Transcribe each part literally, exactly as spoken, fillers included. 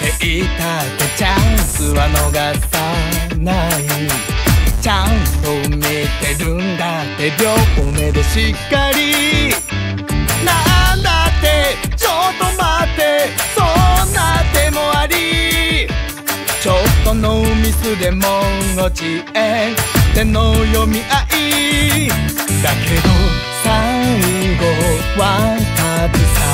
っていたってチャンスは逃さない。ちゃんと見てるんだって両目でしっかり。なんだってちょっと待って、そんな手もあり。ちょっとのミスでも落ちへ手の読み合いだけど最後は勝つさ。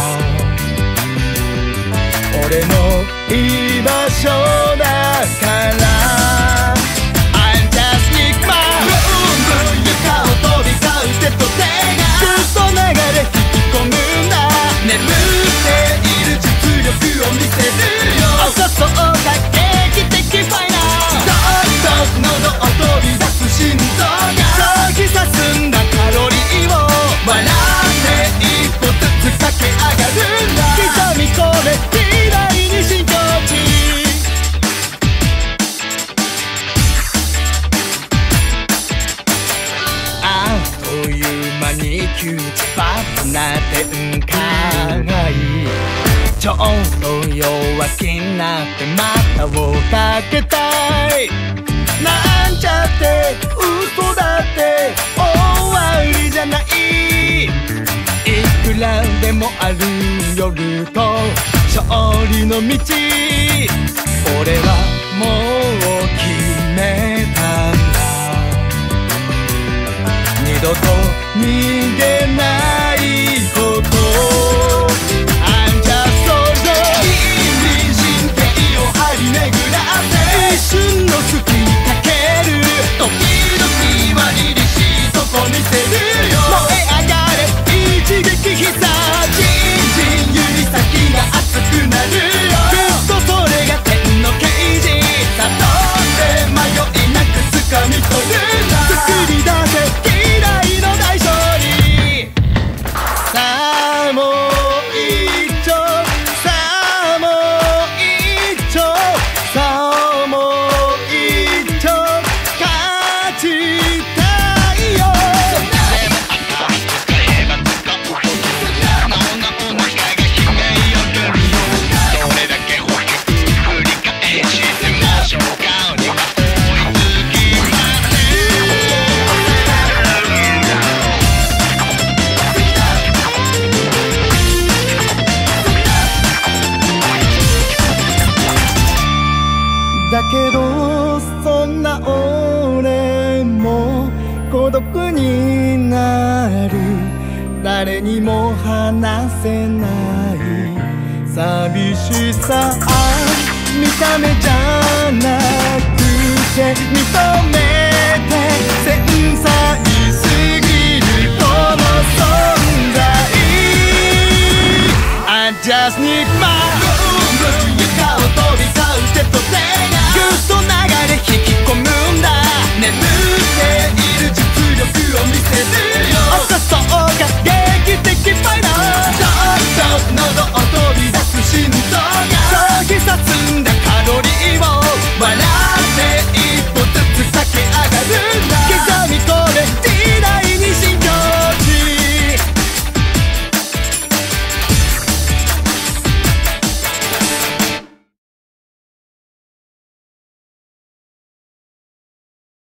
俺の居場所だから I'm just Nick Ma ブンブン床を飛び交う手と手がずっと流れ引き込むんだ。眠っている実力を見せるよ。そうそうか劇的ファイナル。どんどん喉を飛び出す心臓が突き刺すんだカロリーを。笑って一歩ずつ駆け上がるんだ。刻み込め未来に進行中。あっという間にキューチパッとな展開。ちょっと弱気になって股をかけたい。なんちゃって嘘だって終わりじゃない。いくらでもある夜と勝利の道。俺はもう決めたんだ。二度と逃げないこと。I'm just so good。 人生を張り巡らせ一瞬の隙にかける。時々は凛々しいとこ見せるよ。燃え上がれ一撃必殺。じんじん指先が熱くなるよ。ずっとそれが天の啓示。悟って迷いなく掴み取るんだ。作り出せ未来の大勝利。さあもう一丁、さあもう一丁、さあもう一丁勝ちたいよ。だけどそんな俺も孤独になる。誰にも話せない寂しさ。見た目じゃなくて認めて繊細